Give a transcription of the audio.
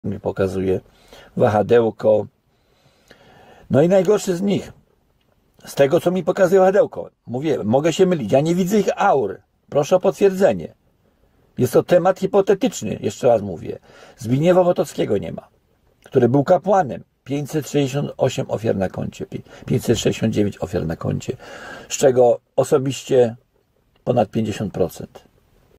mi pokazuje wahadełko. No i najgorszy z nich, z tego co mi pokazuje wahadełko, mówię, mogę się mylić, ja nie widzę ich aur, proszę o potwierdzenie. Jest to temat hipotetyczny, jeszcze raz mówię. Zbigniewa Potockiego nie ma, który był kapłanem. 568 ofiar na koncie, 569 ofiar na koncie, z czego osobiście ponad 50%.